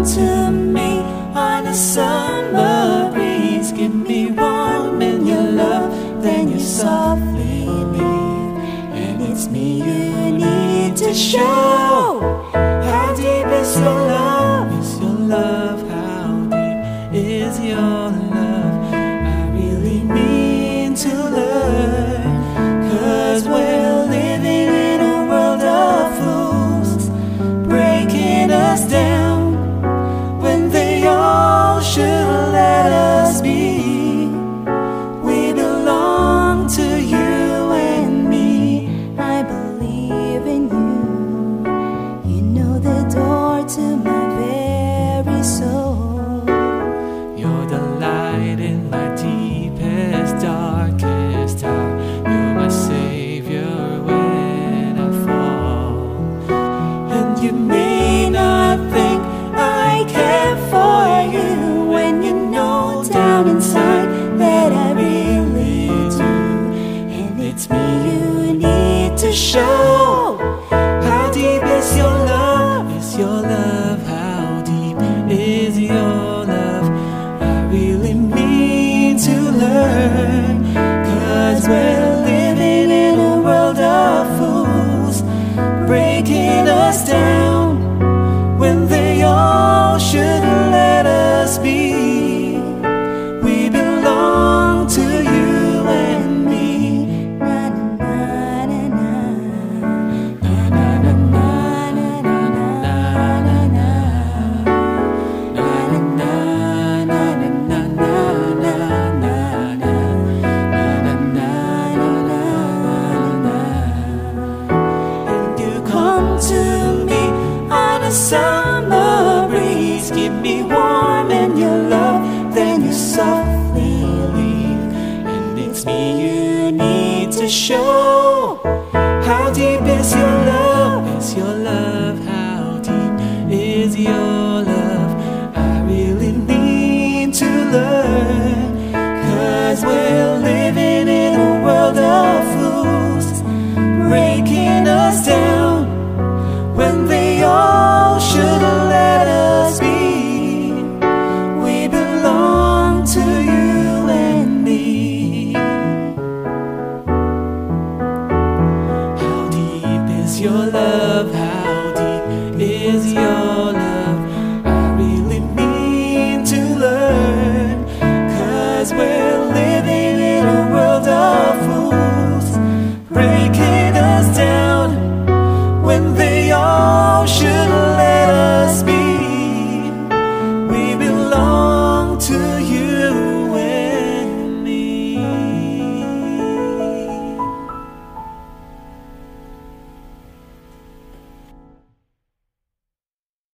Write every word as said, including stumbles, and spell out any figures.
come to me on a summer breeze. Give me warm in your love, then you softly leave. And it's me you need to show. How deep is your love? Is your love? How deep is your love? I really mean to learn, 'cause we're living in a world of fools, breaking us down when they all should let us be. We belong to you and me. I believe in you. You know the door to my very soul. You're the light in my deepest, darkest hour. You're my savior when I fall. And you may not think I care for you, when you know down inside that I really do. And it's me you need to show. How deep is your love? Is your love? How deep is your love? I really mean to learn, 'cause we're living in a world of fools, breaking us down when they all should let us be. We belong to you and me. Na na na na Na na na na na na na na. Na na na na na na na na na. Na na na na na. And you come to me on a summer breeze. Give me warm in your love, then you softly leave. And it's me you need to show. How deep is your love? Is your love? How deep is your love? I really need to learn, 'cause we're living in a world of fools, breaking us down when they all should let us be. We belong to you and me. How deep is your love?